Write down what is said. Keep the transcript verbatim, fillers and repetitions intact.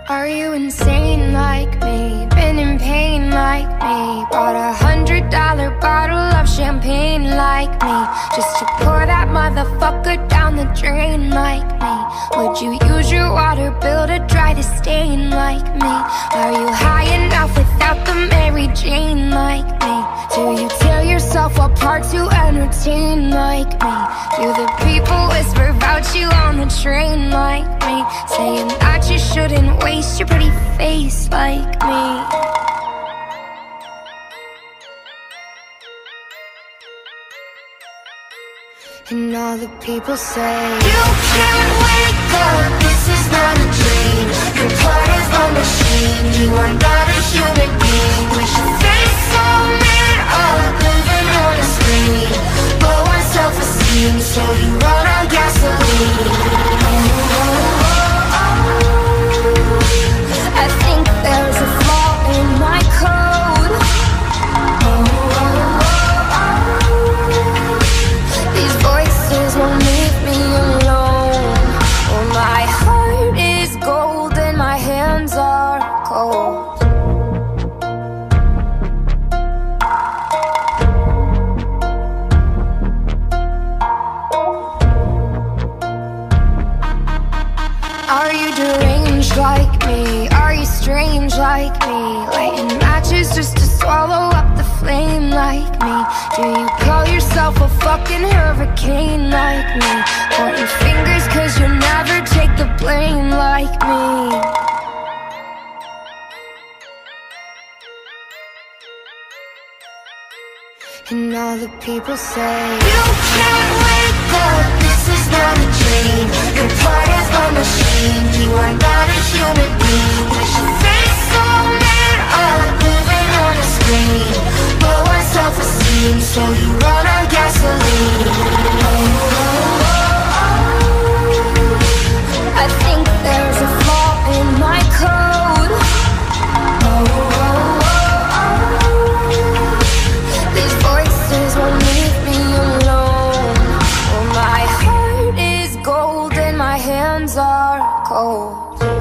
Are you insane like me? Been in pain like me? Bought a hundred dollar bottle of champagne like me, just to pour that motherfucker down the drain like me? Would you use your water bill to dry the stain like me? Are you high enough without the Mary Jane like me? Do you tear yourself apart to entertain like me? Do the people whisper about you on the train like me, saying that you shouldn't waste your pretty face like me? And all the people say, you can't wake up, this is not a dream. You're part of a machine, you are not a human being. With your face so made up, living on a screen. Low on self-esteem, so you run on gasoline. I think there's a flaw in my code. These voices won't leave me alone. Oh, my heart is gold and my hands are cold. Are you deranged like me? Are you strange like me? Lighting matches just to swallow up the flame like me? Do you call yourself a fucking hurricane like me? Pointing fingers cause you never take the blame like me? And all the people say, you can't wake up, this is not a dream. You're part of a machine, you are not a human being. With your face so made up, living on a screen. Low on self-esteem, so you run on gasoline. I think there's a flaw in my code. These voices won't leave me alone. Oh, my heart is gold and my hands are cold.